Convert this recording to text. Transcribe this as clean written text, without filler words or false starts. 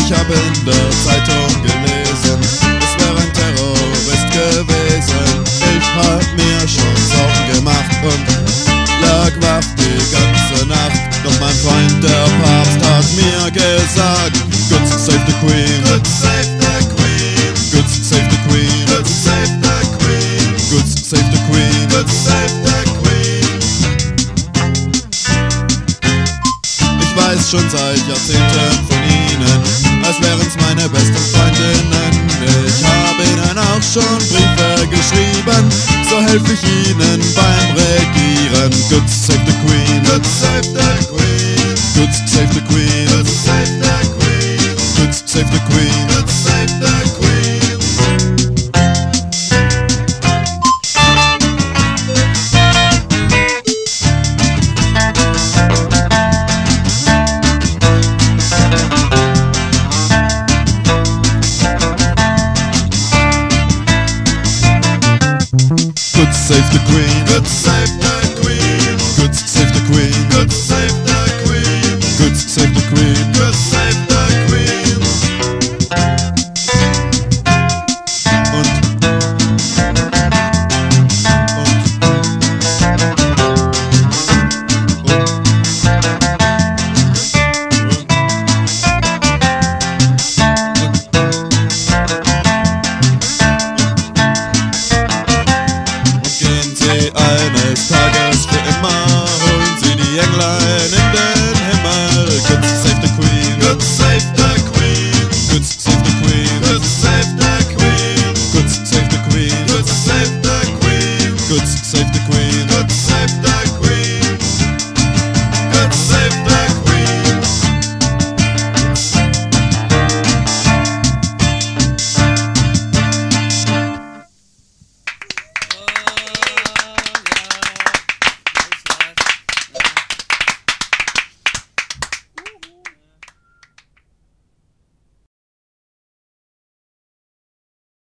Ich habe in der Zeitung gelesen, es wäre ein Terrorist gewesen. Ich hab mir schon Sorgen gemacht und lag wach die ganze Nacht. Doch mein Freund, der Papst, hat mir gesagt: Guz Save the Queen, Guz Save the Queen, Guz Save the Queen, Guz Save the Queen, Guz Save the Queen, Guz Save the Queen. Ich weiß schon seit Jahrzehnten von ihnen, als wären's meine besten Freundinnen. Ich habe ihnen auch schon Briefe geschrieben, so helfe ich ihnen beim Regieren. Guz Save the Queen, Guz Save the Queen, Guz Save the Queen, Guz Save the Queen, Guz Save the Queen, Guz Save the Queen. Guz Save the Queen, Guz Save the Queen, Guz Save the Queen, Guz Save the Queen, Guz Save the Queen, Guz Save the Queen. Eines Tages für immer holen sie die Englein in den Himmel. Guz Save the Queen, Guz Save the Queen, Guz Save the Queen, Guz Save the Queen, Guz Save the Queen, Guz Save the Queen, Guz Save the Queen, Guz Save the